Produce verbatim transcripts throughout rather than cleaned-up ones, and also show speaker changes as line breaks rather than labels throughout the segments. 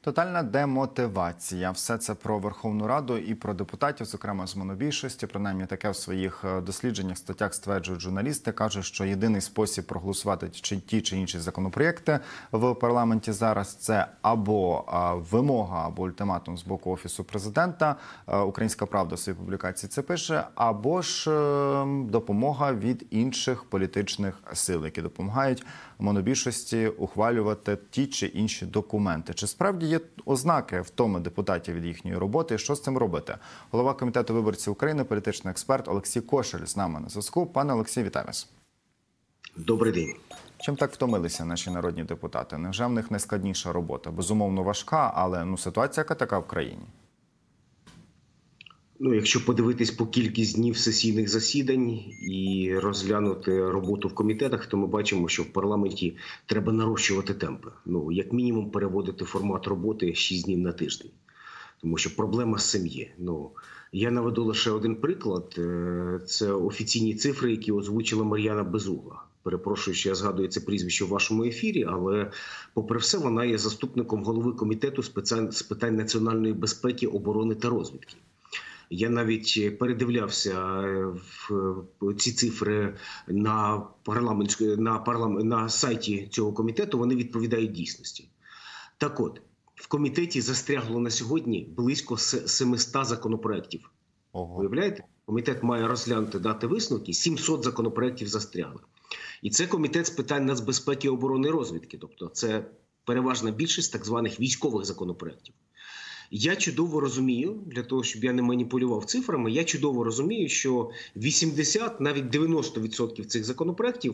Тотальна демотивація. Все це про Верховну Раду і про депутатів, зокрема з монобільшості. Принаймні таке в своїх дослідженнях, статтях стверджують журналісти. Кажуть, що єдиний спосіб проголосувати чи ті чи інші законопроєкти в парламенті зараз – це або вимога, або ультиматум з боку Офісу Президента. Українська правда в своїй публікації це пише. Або ж допомога від інших політичних сил, які допомагають монобільшості ухвалювати ті чи інші документи. Чи справді є ознаки втоми депутатів від їхньої роботи? Що з цим робити? Голова Комітету виборців України, політичний експерт Олексій Кошель з нами на зв'язку. Пане Олексій, вітаю вас.
Добрий день.
Чим так втомилися наші народні депутати? Невже в них найскладніша робота? Безумовно важка, але ну, ситуація яка така в країні?
Ну, якщо подивитись по кількість днів сесійних засідань і розглянути роботу в комітетах, то ми бачимо, що в парламенті треба нарощувати темпи. Ну, як мінімум переводити формат роботи шість днів на тиждень. Тому що проблема з цим є. Ну, я наведу лише один приклад. Це офіційні цифри, які озвучила Мар'яна Безугла. Перепрошую, що я згадую це прізвище в вашому ефірі, але, попри все, вона є заступником голови Комітету з питань національної безпеки, оборони та розвідки. Я навіть передивлявся в ці цифри на, на, парламент, на сайті цього комітету, вони відповідають дійсності. Так от, в комітеті застрягло на сьогодні близько сімсот законопроєктів.
Ого.
Уявляєте? Комітет має розглянути, дати висновки, сімсот законопроєктів застрягли. І це комітет з питань нацбезпеки, оборони і розвідки. Тобто це переважна більшість так званих військових законопроєктів. Я чудово розумію, для того, щоб я не маніпулював цифрами, я чудово розумію, що вісімдесят, навіть дев'яносто відсотків цих законопроєктів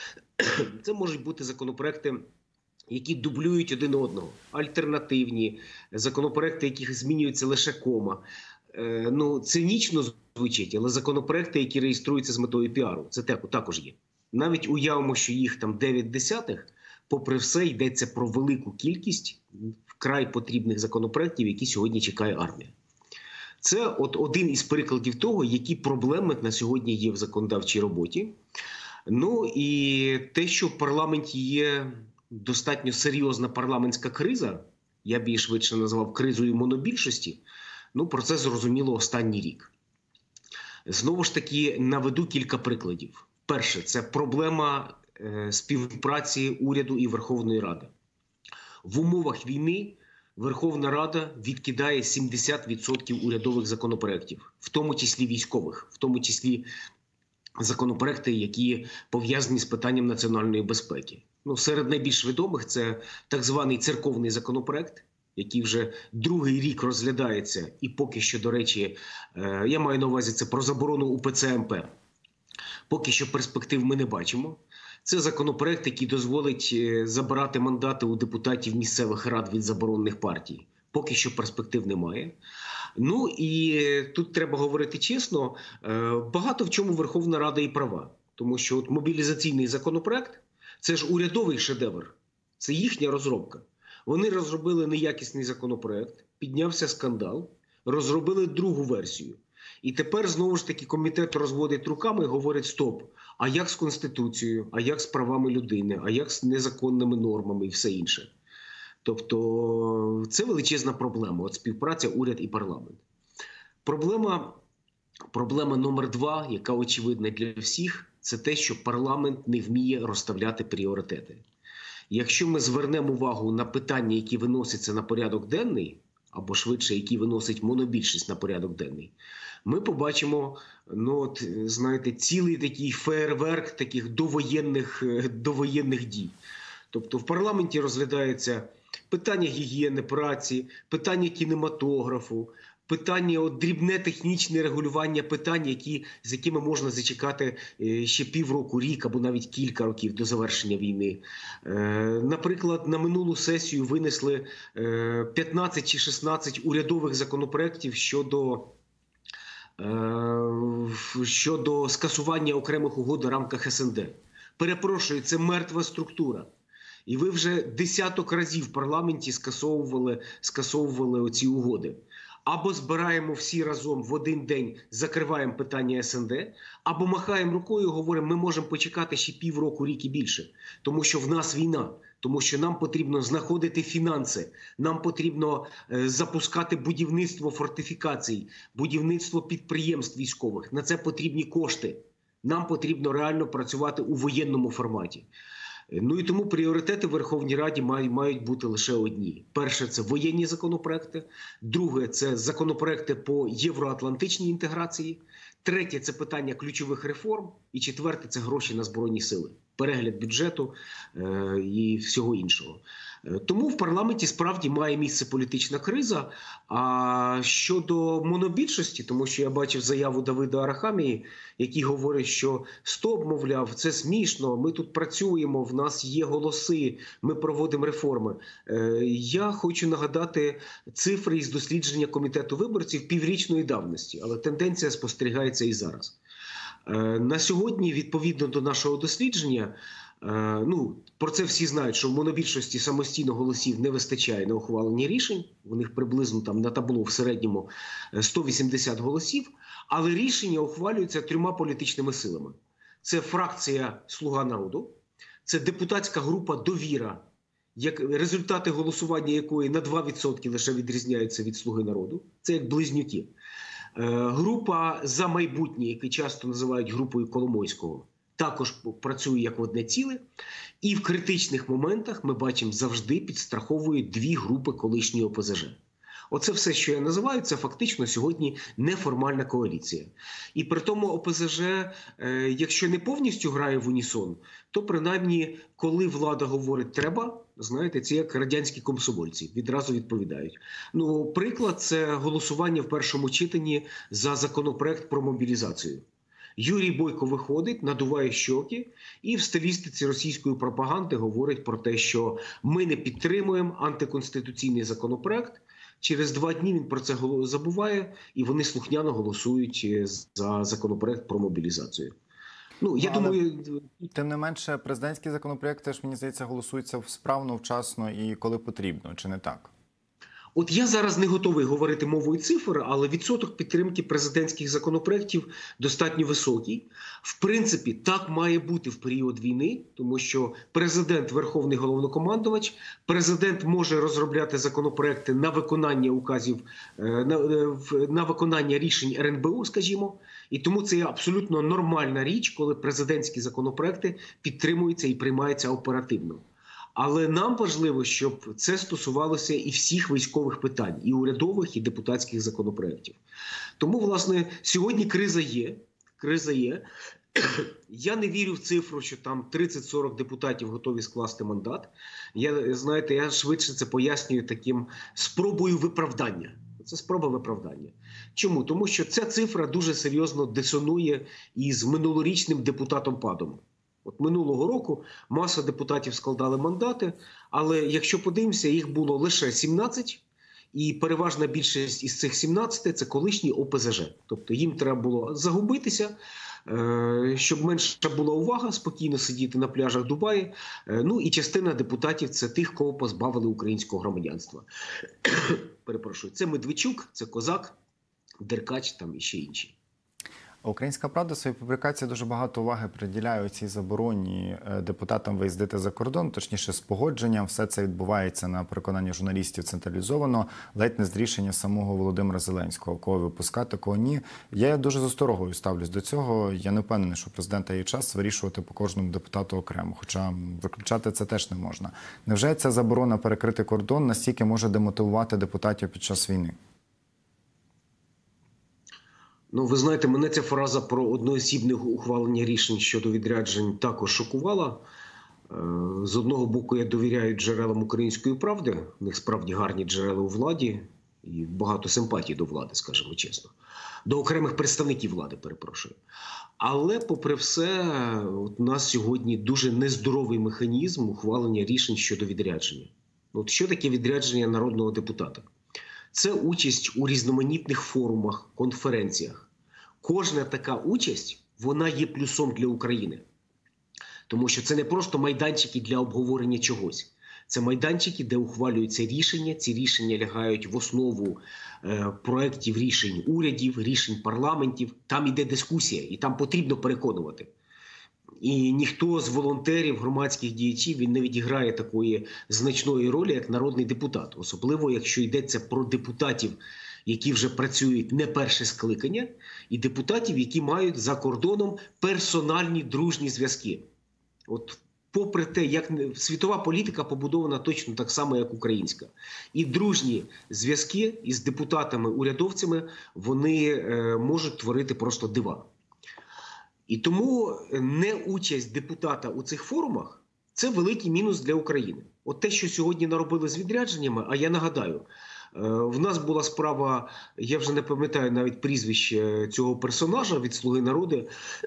– це можуть бути законопроєкти, які дублюють один одного. Альтернативні, законопроєкти, яких змінюється лише кома. Ну, цинічно звучить, але законопроєкти, які реєструються з метою піару, це також є. Навіть уявимо, що їх там дев'ять десятих, попри все йдеться про велику кількість вкрай потрібних законопроєктів, які сьогодні чекає армія. Це от один із прикладів того, які проблеми на сьогодні є в законодавчій роботі. Ну і те, що в парламенті є достатньо серйозна парламентська криза, я б її швидше назвав кризою монобільшості, ну про це зрозуміло останній рік. Знову ж таки наведу кілька прикладів. Перше, це проблема е, співпраці уряду і Верховної Ради. В умовах війни Верховна Рада відкидає сімдесят відсотків урядових законопроєктів, в тому числі військових, в тому числі законопроєкти, які пов'язані з питанням національної безпеки. Ну, серед найбільш відомих це так званий церковний законопроєкт, який вже другий рік розглядається і поки що, до речі, е, я маю на увазі це про заборону УПЦ МП. Поки що перспектив ми не бачимо. Це законопроект, який дозволить забирати мандати у депутатів місцевих рад від заборонених партій. Поки що перспектив немає. Ну і тут треба говорити чесно, багато в чому Верховна Рада і права. Тому що от мобілізаційний законопроект – це ж урядовий шедевр, це їхня розробка. Вони розробили неякісний законопроект, піднявся скандал, розробили другу версію. І тепер, знову ж таки, комітет розводить руками і говорить: стоп, а як з Конституцією, а як з правами людини, а як з незаконними нормами і все інше. Тобто це величезна проблема, от співпраця уряд і парламент. Проблема, проблема номер два, яка очевидна для всіх, це те, що парламент не вміє розставляти пріоритети. Якщо ми звернемо увагу на питання, які виносяться на порядок денний, або швидше, які виносить монобільшість на порядок денний, ми побачимо, ну, от, знаєте, цілий такий феєрверк таких довоєнних, довоєнних дій. Тобто в парламенті розглядається питання гігієни праці, питання кінематографу, питання, от, дрібне технічне регулювання питань, які, з якими можна зачекати ще півроку, рік або навіть кілька років до завершення війни. Е, наприклад, на минулу сесію винесли е, п'ятнадцять чи шістнадцять урядових законопроєктів щодо щодо скасування окремих угод у рамках ес ен де. Перепрошую, це мертва структура. І ви вже десяток разів в парламенті скасовували, скасовували оці угоди. Або збираємо всі разом в один день, закриваємо питання ес ен де, або махаємо рукою і говоримо: ми можемо почекати ще півроку, рік і більше. Тому що в нас війна. Тому що нам потрібно знаходити фінанси, нам потрібно е, запускати будівництво фортифікацій, будівництво підприємств військових. На це потрібні кошти. Нам потрібно реально працювати у воєнному форматі. Ну і тому пріоритети в Верховній Раді мають, мають бути лише одні. Перше – це воєнні законопроекти. Друге – це законопроекти по євроатлантичній інтеграції. Третє – це питання ключових реформ. І четверте – це гроші на Збройні сили, перегляд бюджету е і всього іншого. Тому в парламенті справді має місце політична криза. А щодо монобільшості, тому що я бачив заяву Давида Арахамії, який говорить, що стоп, мовляв, це смішно, ми тут працюємо, в нас є голоси, ми проводимо реформи. Я хочу нагадати цифри із дослідження Комітету виборців піврічної давності, але тенденція спостерігається і зараз. На сьогодні, відповідно до нашого дослідження, ну, про це всі знають, що в монобільшості самостійно голосів не вистачає на ухвалення рішень. У них приблизно там на табло в середньому сто вісімдесят голосів. Але рішення ухвалюються трьома політичними силами. Це фракція «Слуга народу», це депутатська група «Довіра», як результати голосування якої на два відсотки лише відрізняються від «Слуги народу». Це як близнюки. Група «За майбутнє», яку часто називають групою Коломойського, також працює як одне ціле. І в критичних моментах ми бачимо завжди підстраховують дві групи колишньої О Пе Зе Же. Оце все, що я називаю, це фактично сьогодні неформальна коаліція. І при тому О Пе Зе Же, е, якщо не повністю грає в унісон, то принаймні, коли влада говорить «треба», знаєте, це як радянські комсомольці, відразу відповідають. Ну, приклад – це голосування в першому читанні за законопроект про мобілізацію. Юрій Бойко виходить, надуває щоки і в стилістиці російської пропаганди говорить про те, що ми не підтримуємо антиконституційний законопроект. Через два дні він про це забуває, і вони слухняно голосують за законопроект про мобілізацію. Ну, я
Але,
думаю...
Тим не менше, президентський законопроект теж, мені здається, голосується справно, вчасно і коли потрібно, чи не так?
От я зараз не готовий говорити мовою цифр, але відсоток підтримки президентських законопроєктів достатньо високий. В принципі, так має бути в період війни, тому що президент – верховний головнокомандувач, президент може розробляти законопроекти на виконання указів, на, на виконання рішень Ер Ен Бе У, скажімо. І тому це є абсолютно нормальна річ, коли президентські законопроекти підтримуються і приймаються оперативно. Але нам важливо, щоб це стосувалося і всіх військових питань, і урядових, і депутатських законопроєктів. Тому, власне, сьогодні криза є. Криза є. Я не вірю в цифру, що там тридцять-сорок депутатів готові скласти мандат. Я, знаєте, я швидше це пояснюю таким спробою виправдання. Це спроба виправдання. Чому? Тому що ця цифра дуже серйозно дисонує із минулорічним депутатом-падом. От минулого року маса депутатів складали мандати, але якщо подивимося, їх було лише сімнадцять, і переважна більшість із цих сімнадцяти – це колишні О Пе Зе Же. Тобто їм треба було загубитися, щоб менша була увага, спокійно сидіти на пляжах Дубаї. Ну і частина депутатів – це тих, кого позбавили українського громадянства. Перепрошую, це Медведчук, це Козак, Деркач там і ще інші.
Українська правда в своїй публікації дуже багато уваги приділяє цій забороні депутатам виїздити за кордон, точніше з погодженням. Все це відбувається на переконанні журналістів централізовано, ледь не з рішення самого Володимира Зеленського, кого випускати, кого ні. Я дуже з осторогою ставлюсь до цього. Я не впевнений, що у президента є час вирішувати по кожному депутату окремо, хоча виключати це теж не можна. Невже ця заборона перекрити кордон настільки може демотивувати депутатів під час війни?
Ну, ви знаєте, мене ця фраза про одноосібне ухвалення рішень щодо відряджень також шокувала. З одного боку, я довіряю джерелам української правди. В них справді гарні джерела у владі і багато симпатій до влади, скажімо чесно. До окремих представників влади, перепрошую. Але, попри все, у нас сьогодні дуже нездоровий механізм ухвалення рішень щодо відрядження. От що таке відрядження народного депутата? Це участь у різноманітних форумах, конференціях. Кожна така участь, вона є плюсом для України. Тому що це не просто майданчики для обговорення чогось. Це майданчики, де ухвалюються рішення. Ці рішення лягають в основу е, проєктів рішень урядів, рішень парламентів. Там іде дискусія і там потрібно переконувати. І ніхто з волонтерів, громадських діячів, він не відіграє такої значної ролі, як народний депутат. Особливо, якщо йдеться про депутатів, які вже працюють не перше скликання, і депутатів, які мають за кордоном персональні дружні зв'язки. От попри те, як світова політика побудована точно так само, як українська. І дружні зв'язки із депутатами, урядовцями, вони е, можуть творити просто дива. І тому неучасть депутата у цих форумах – це великий мінус для України. От те, що сьогодні наробили з відрядженнями, а я нагадаю, в нас була справа, я вже не пам'ятаю навіть прізвище цього персонажа від «Слуги народу»,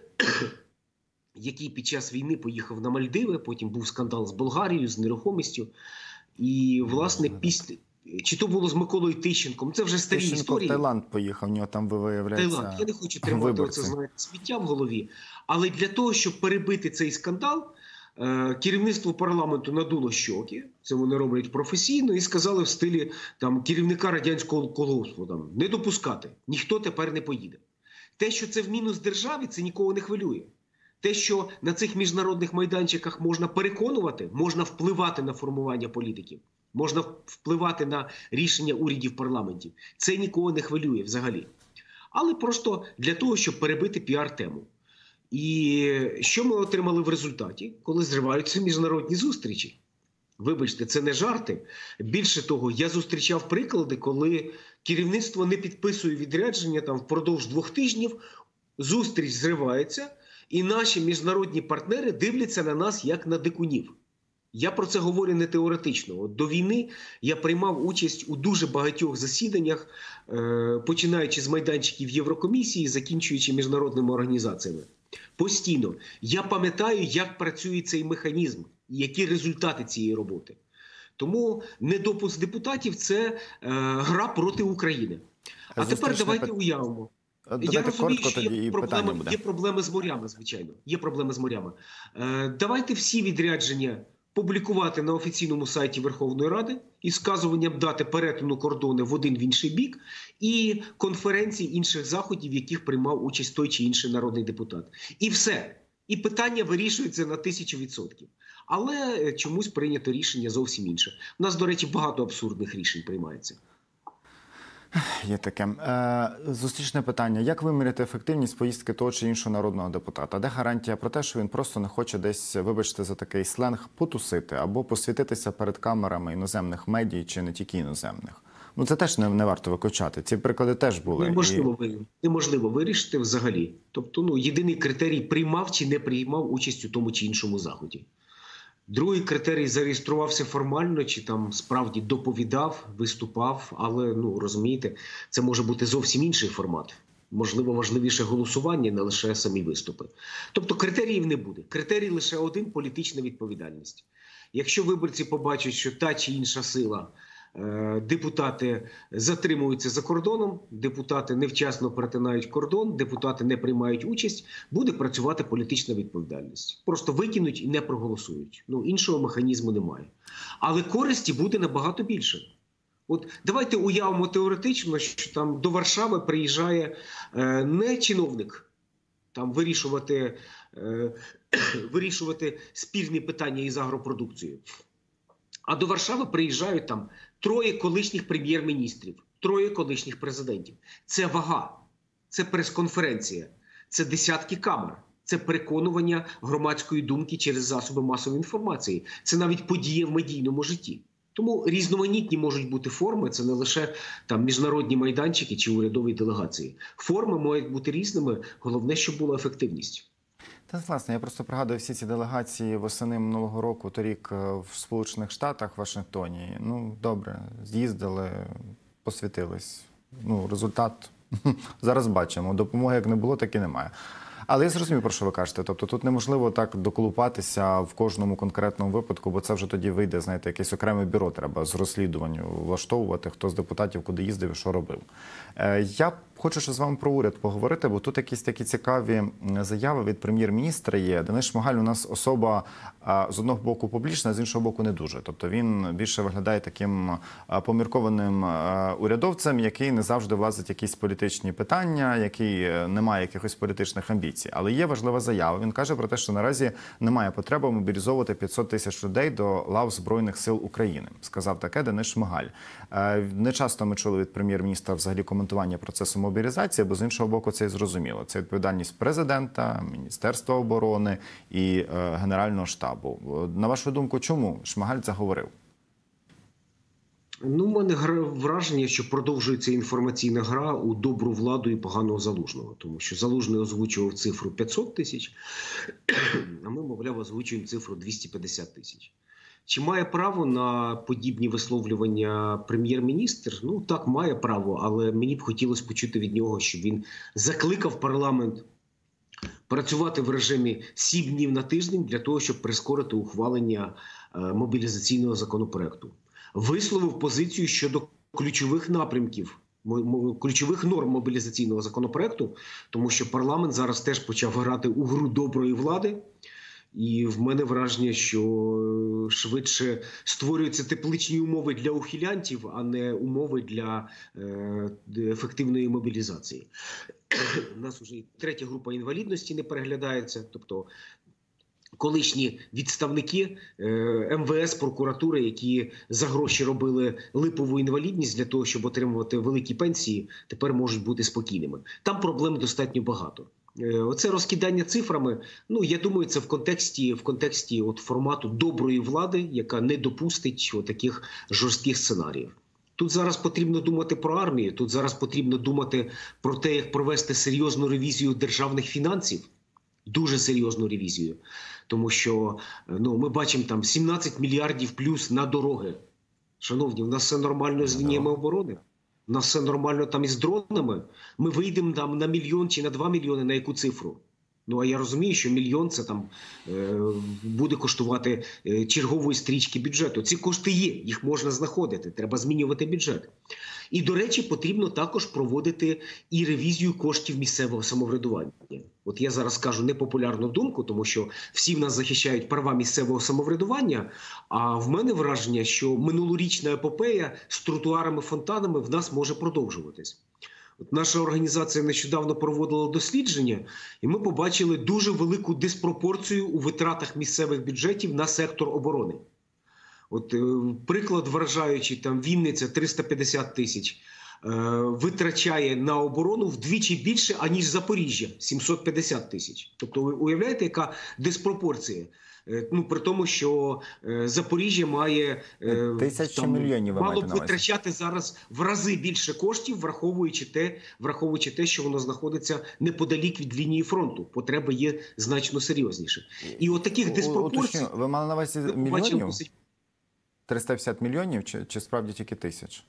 який під час війни поїхав на Мальдиви, потім був скандал з Болгарією, з нерухомістю. І, власне, після... Чи то було з Миколою Тищенком, це вже старі
Тищенко
історії.
в Таїланд поїхав, в нього там виявляється
Таїланд. Я не хочу тримати оце, знаєте, сміття в голові. Але для того, щоб перебити цей скандал, керівництво парламенту надуло щоки, це вони роблять професійно, і сказали в стилі там, керівника радянського колгоспу, там, не допускати, ніхто тепер не поїде. Те, що це в мінус державі, це нікого не хвилює. Те, що на цих міжнародних майданчиках можна переконувати, можна впливати на формування політиків, можна впливати на рішення урядів парламентів, це нікого не хвилює взагалі. Але просто для того, щоб перебити піар-тему. І що ми отримали в результаті, коли зриваються міжнародні зустрічі? Вибачте, це не жарти. Більше того, я зустрічав приклади, коли керівництво не підписує відрядження там, впродовж двох тижнів, зустріч зривається, і наші міжнародні партнери дивляться на нас як на дикунів. Я про це говорю не теоретично. От до війни я приймав участь у дуже багатьох засіданнях, е, починаючи з майданчиків Єврокомісії, закінчуючи міжнародними організаціями. Постійно. Я пам'ятаю, як працює цей механізм і які результати цієї роботи. Тому недопуск депутатів – це е, гра проти України. А тепер давайте пит... уявимо.
Давайте
Я розумію, що
тоді
є проблеми, є проблеми з морями, звичайно. Є проблеми з морями. Е, давайте всі відрядження публікувати на офіційному сайті Верховної Ради із вказуванням дати перетину кордону в один в інший бік і конференцій інших заходів, в яких приймав участь той чи інший народний депутат. І все. І питання вирішується на тисячу відсотків. Але чомусь прийнято рішення зовсім інше. У нас, до речі, багато абсурдних рішень приймається.
Є таке. Е, зустрічне питання. Як виміряти ефективність поїздки того чи іншого народного депутата? Де гарантія про те, що він просто не хоче десь, вибачте за такий сленг, потусити або посвітитися перед камерами іноземних медій чи не тільки іноземних? Ну це теж не, не варто виключати. Ці приклади теж були.
Неможливо,
і...
неможливо вирішити взагалі. Тобто, ну, єдиний критерій – приймав чи не приймав участь у тому чи іншому заході. Другий критерій – зареєструвався формально, чи там справді доповідав, виступав, але, ну, розумієте, це може бути зовсім інший формат. Можливо, важливіше голосування, не лише самі виступи. Тобто критеріїв не буде. Критерій лише один – політична відповідальність. Якщо виборці побачать, що та чи інша сила, депутати затримуються за кордоном, депутати невчасно перетинають кордон, депутати не приймають участь, буде працювати політична відповідальність. Просто викинуть і не проголосують. Ну, іншого механізму немає. Але користі буде набагато більше. От давайте уявимо теоретично, що там до Варшави приїжджає е, не чиновник, там вирішувати, е, вирішувати спірні питання із агропродукцією. А до Варшави приїжджають там троє колишніх прем'єр-міністрів, троє колишніх президентів. Це вага, це прес-конференція, це десятки камер, це переконування громадської думки через засоби масової інформації. Це навіть подія в медійному житті. Тому різноманітні можуть бути форми, це не лише там міжнародні майданчики чи урядові делегації. Форми мають бути різними, головне, щоб була ефективність.
Та, власне, я просто пригадую всі ці делегації восени минулого року, торік в Сполучених Штатах, в Вашингтоні. Ну, добре, з'їздили, посвітились. Ну, результат зараз бачимо. Допомоги як не було, так і немає. Але я зрозумів, про що ви кажете. Тобто тут неможливо так доколупатися в кожному конкретному випадку, бо це вже тоді вийде, знаєте, якесь окреме бюро треба з розслідуванням влаштовувати, хто з депутатів куди їздив і що робив. Я Хочу ще з вами про уряд поговорити, бо тут якісь такі цікаві заяви від прем'єр-міністра є. Денис Шмигаль у нас особа з одного боку публічна, з іншого боку не дуже. Тобто він більше виглядає таким поміркованим урядовцем, який не завжди влазить в якісь політичні питання, який не має якихось політичних амбіцій. Але є важлива заява. Він каже про те, що наразі немає потреби мобілізовувати п'ятсот тисяч людей до лав Збройних сил України. Сказав таке Денис Шмигаль. Не часто ми чули від прем'єр-міністра взагалі коментування процесу мобілізації, бо з іншого боку це і зрозуміло. Це відповідальність президента, Міністерства оборони і е, Генерального штабу. На вашу думку, чому Шмигаль це говорив?
Ну, у мене враження, що продовжується інформаційна гра у добру владу і поганого Залужного. Тому що Залужний озвучував цифру п'ятсот тисяч, а ми, мовляв, озвучуємо цифру двісті п'ятдесят тисяч. Чи має право на подібні висловлювання прем'єр-міністр? Ну, так, має право, але мені б хотілося почути від нього, щоб він закликав парламент працювати в режимі сім днів на тиждень для того, щоб прискорити ухвалення е, мобілізаційного законопроекту. Висловив позицію щодо ключових напрямків, ключових норм мобілізаційного законопроекту, тому що парламент зараз теж почав грати у гру доброї влади. І в мене враження, що швидше створюються тепличні умови для ухилянтів, а не умови для е, ефективної мобілізації. У нас вже третя група інвалідності не переглядається, тобто колишні відставники е, ем ве ес, прокуратури, які за гроші робили липову інвалідність для того, щоб отримувати великі пенсії, тепер можуть бути спокійними. Там проблем достатньо багато. Оце розкидання цифрами, ну, я думаю, це в контексті, в контексті от формату доброї влади, яка не допустить таких жорстких сценаріїв. Тут зараз потрібно думати про армію, тут зараз потрібно думати про те, як провести серйозну ревізію державних фінансів, дуже серйозну ревізію. Тому що ну, ми бачимо там сімнадцять мільярдів плюс на дороги. Шановні, у нас все нормально з лініями оборони. У нас все нормально там із дронами. Ми вийдемо там на мільйон чи на два мільйони, на яку цифру? Ну, а я розумію, що мільйон – це там е, буде коштувати е, чергової стрічки бюджету. Ці кошти є, їх можна знаходити, треба змінювати бюджет. І, до речі, потрібно також проводити і ревізію коштів місцевого самоврядування. От я зараз скажу непопулярну думку, тому що всі в нас захищають права місцевого самоврядування, а в мене враження, що минулорічна епопея з тротуарами, фонтанами в нас може продовжуватись. От наша організація нещодавно проводила дослідження, і ми побачили дуже велику диспропорцію у витратах місцевих бюджетів на сектор оборони. От е, приклад вражаючий, там Вінниця триста п'ятдесят тисяч е, витрачає на оборону вдвічі більше, аніж Запоріжжя – сімсот п'ятдесят тисяч. Тобто ви уявляєте, яка диспропорція? Е, ну, при тому, що е, Запоріжжя має е,
Тисячі
там,
мільйонів
мало б витрачати зараз в рази більше коштів, враховуючи те, враховуючи те, що воно знаходиться неподалік від лінії фронту. Потреби є значно серйозніші. І от таких диспропорцій...
Уточню, ви мали на увазі мільйонів? триста п'ятдесят мільйонів чи, чи справді тільки тисяч?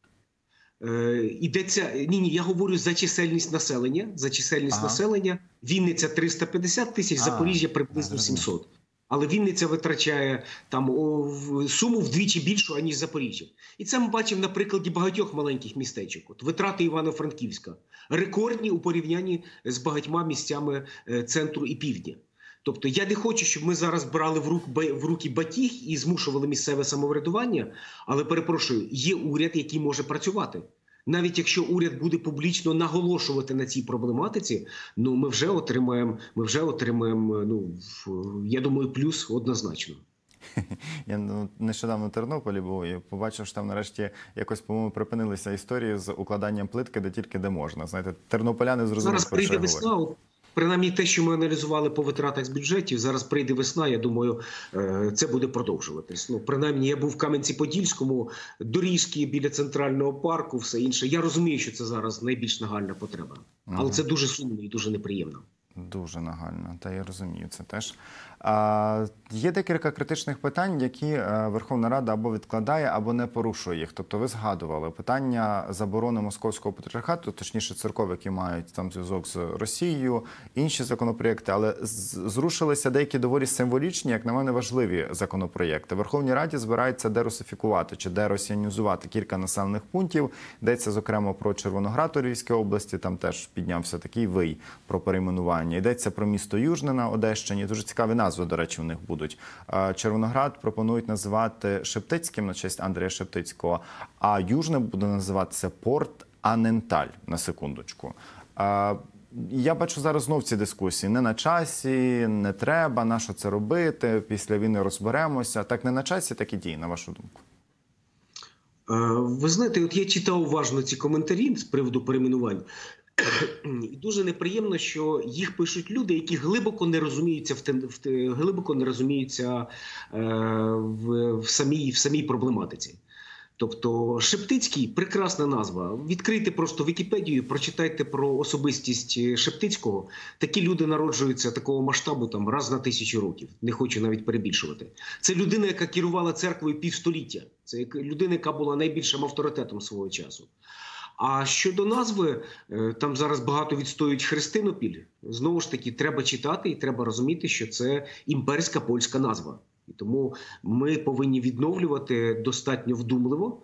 Е, ідеться, ні, ні, я говорю за чисельність населення. За чисельність ага. населення. Вінниця триста п'ятдесят тисяч, Запоріжжя приблизно сімсот. Але Вінниця витрачає там о, суму вдвічі більшу, аніж Запоріжжя. І це ми бачимо на прикладі багатьох маленьких містечок. От витрати Івано-Франківська рекордні у порівнянні з багатьма місцями центру і півдня. Тобто я не хочу, щоб ми зараз брали в руки, в руки батіг і змушували місцеве самоврядування, але, перепрошую, є уряд, який може працювати. Навіть якщо уряд буде публічно наголошувати на цій проблематиці, ну ми вже отримаємо, ми вже отримаємо, ну я думаю, плюс однозначно.
Я ну, нещодавно в Тернополі був і побачив, що там нарешті якось, по-моєму, припинилися історії з укладанням плитки, де тільки де можна. Знаєте, тернополяни зрозуміли,
про що я говорю. Зараз прийде весна. Принаймні те, що ми аналізували по витратах з бюджетів, зараз прийде весна, я думаю, це буде продовжуватись. Ну, принаймні, я був в Кам'янці-Подільському, доріжки біля Центрального парку, все інше. Я розумію, що це зараз найбільш нагальна потреба. Але це дуже сумно і дуже неприємно.
Дуже нагально, та я розумію це теж. А, є декілька критичних питань, які а, Верховна Рада або відкладає, або не порушує їх. Тобто ви згадували питання заборони Московського патріархату, точніше церков, які мають там зв'язок з Росією, інші законопроєкти, але з- зрушилися деякі доволі символічні, як на мене, важливі законопроєкти. В Верховній Раді збирається дерусифікувати чи деросіанізувати кілька населених пунктів. Йдеться, зокрема, про Червоноград у Львівській області, там теж піднявся такий вий про перейменування. Йдеться про місто Южне на Одещині. Дуже цікаві назви, до речі, у них будуть. А, Червоноград пропонують називати Шептицьким на честь Андрія Шептицького, а Южне буде називатися Порт Аненталь, на секундочку. А, Я бачу зараз знов ці дискусії. Не на часі, не треба, на що це робити, після війни розберемося. Так не на часі, так і дії, на вашу думку?
Е, Ви знаєте, от я читав уважно ці коментарі з приводу перейменувань. І дуже неприємно, що їх пишуть люди, які глибоко не розуміються в, тен- в те- глибоко не розуміються е, в, в, самій, в самій проблематиці. Тобто Шептицький – прекрасна назва. Відкрийте просто Вікіпедію, прочитайте про особистість Шептицького. Такі люди народжуються такого масштабу там раз на тисячу років. Не хочу навіть перебільшувати. Це людина, яка керувала церквою півстоліття. Це як- людина, яка була найбільшим авторитетом свого часу. А щодо назви, е, там зараз багато відстоюють Христинопіль. Знову ж таки, треба читати і треба розуміти, що це імперська польська назва. І тому ми повинні відновлювати достатньо вдумливо.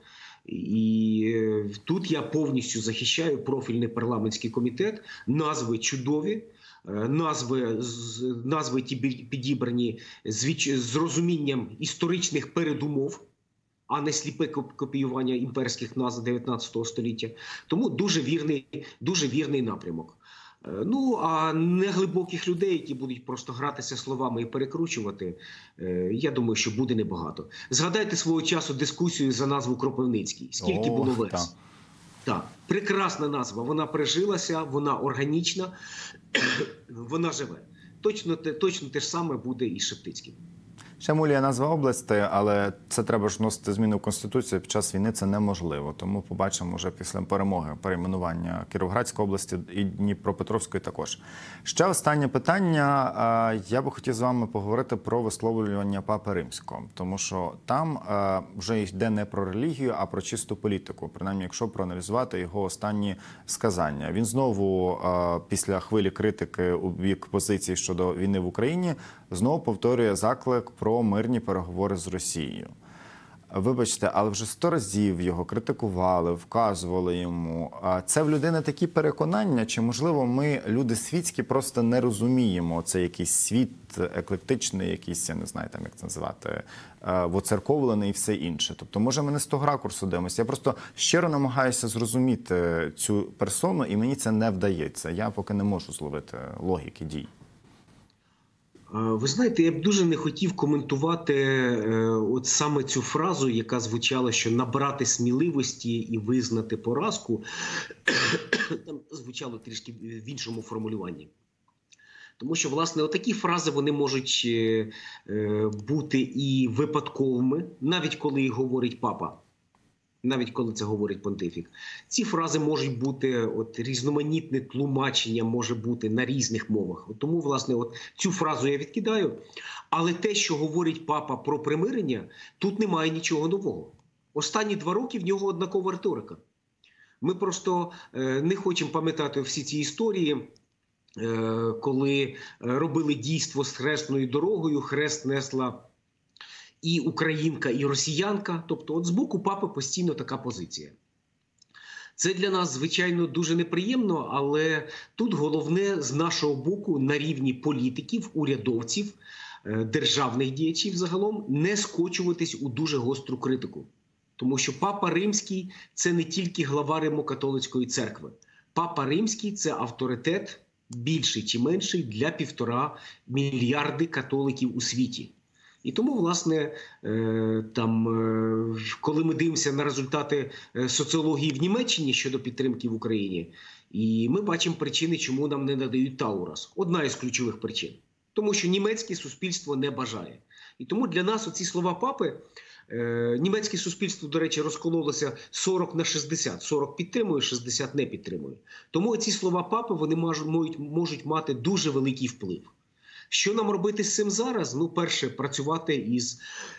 І е, тут я повністю захищаю профільний парламентський комітет. Назви чудові, е, назви, з- назви ті бі- підібрані з, відч- з розумінням історичних передумов, а не сліпе коп- копіювання імперських назв дев'ятнадцятого століття. Тому дуже вірний, дуже вірний напрямок. Е, Ну, а неглибоких людей, які будуть просто гратися словами і перекручувати, е, я думаю, що буде небагато. Згадайте свого часу дискусію за назву Кропивницький. Скільки
О,
було
та.
версій. Так, прекрасна назва, вона прижилася, вона органічна, вона живе. Точно те, точно те ж саме буде і з Шептицьким.
Ще мулія назва області, але це треба ж вносити зміни в Конституцію. Під час війни це неможливо. Тому побачимо вже після перемоги перейменування Кіровоградської області і Дніпропетровської також. Ще останнє питання. А, Я би хотів з вами поговорити про висловлювання Папи Римського. Тому що там а, вже йде не про релігію, а про чисту політику. Принаймні, якщо проаналізувати його останні сказання. Він знову а, після хвилі критики у бік позиції щодо війни в Україні знову повторює заклик про мирні переговори з Росією. Вибачте, але вже сто разів його критикували, вказували йому. А це в людини такі переконання, чи, можливо, ми, люди світські, просто не розуміємо, це якийсь світ еклектичний, якийсь, я не знаю, там, як це називати, воцерковлений і все інше. Тобто, може, ми не з того ракурсу дивимося. Я просто щиро намагаюся зрозуміти цю персону, і мені це не вдається. Я поки не можу зловити логіки дій.
Ви знаєте, я б дуже не хотів коментувати е, от саме цю фразу, яка звучала, що набрати сміливості і визнати поразку. Там звучало трішки в іншому формулюванні. Тому що, власне, отакі фрази вони можуть е, е, бути і випадковими, навіть коли їх говорить папа. Навіть коли це говорить понтифік. Ці фрази можуть бути, от різноманітне тлумачення може бути на різних мовах. От тому, власне, от цю фразу я відкидаю. Але те, що говорить папа про примирення, тут немає нічого нового. Останні два роки в нього однакова риторика. Ми просто е, не хочемо пам'ятати всі ці історії, е, коли робили дійство з хресною дорогою, хрест несла і українка, і росіянка. Тобто от з боку папи постійно така позиція. Це для нас, звичайно, дуже неприємно, але тут головне з нашого боку на рівні політиків, урядовців, державних діячів загалом не скочуватись у дуже гостру критику. Тому що Папа Римський – це не тільки глава Римо-католицької церкви. Папа Римський – це авторитет, більший чи менший, для півтора мільярди католиків у світі. І тому, власне, там, коли ми дивимося на результати соціології в Німеччині щодо підтримки в Україні, і ми бачимо причини, чому нам не надають Таурас. Одна із ключових причин. Тому що німецьке суспільство не бажає. І тому для нас оці слова папи, Е, німецьке суспільство, до речі, розкололося сорок на шістдесят. сорок підтримує, шістдесят не підтримує. Тому ці слова папи вони можуть, можуть мати дуже великий вплив. Що нам робити з цим зараз? Ну, перше, працювати із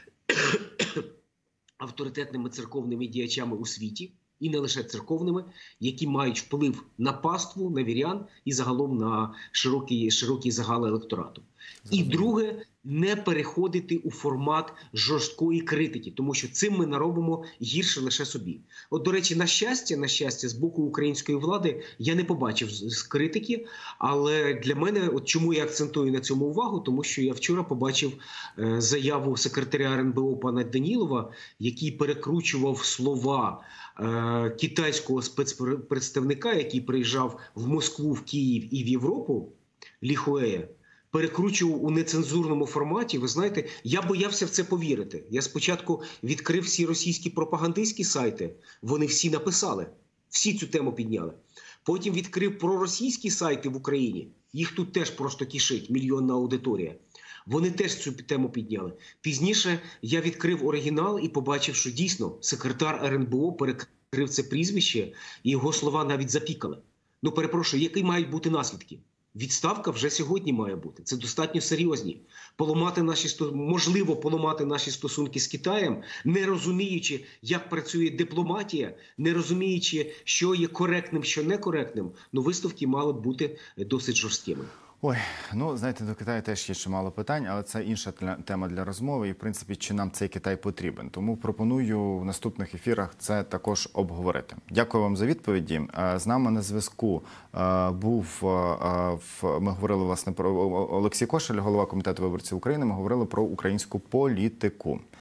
авторитетними церковними діячами у світі, і не лише церковними, які мають вплив на паству, на вірян і загалом на широкий, широкий загал електорату. І друге, не переходити у формат жорсткої критики, тому що цим ми наробимо гірше лише собі. От, до речі, на щастя, на щастя, з боку української влади я не побачив з критики, але для мене, от чому я акцентую на цьому увагу, тому що я вчора побачив е, заяву секретаря ар ен бе о пана Данілова, який перекручував слова е, китайського спецпредставника, який приїжджав в Москву, в Київ і в Європу, Лі Хуея, перекручував у нецензурному форматі. Ви знаєте, я боявся в це повірити. Я спочатку відкрив всі російські пропагандистські сайти, вони всі написали, всі цю тему підняли. Потім відкрив проросійські сайти в Україні, їх тут теж просто кишить, мільйонна аудиторія. Вони теж цю тему підняли. Пізніше я відкрив оригінал і побачив, що дійсно секретар ар ен бе о перекрив це прізвище, і його слова навіть запікали. Ну, перепрошую, які мають бути наслідки? Відставка вже сьогодні має бути. Це достатньо серйозні. Поламати наші, можливо, поламати наші стосунки з Китаєм, не розуміючи, як працює дипломатія, не розуміючи, що є коректним, що некоректним, ну, висновки мали б бути досить жорсткими.
Ой, ну, знаєте, до Китаю теж є чимало питань, але це інша тема для розмови і, в принципі, чи нам цей Китай потрібен. Тому пропоную в наступних ефірах це також обговорити. Дякую вам за відповіді. З нами на зв'язку був, ми говорили, власне, про Олексій Кошель, голова Комітету виборців України, ми говорили про українську політику.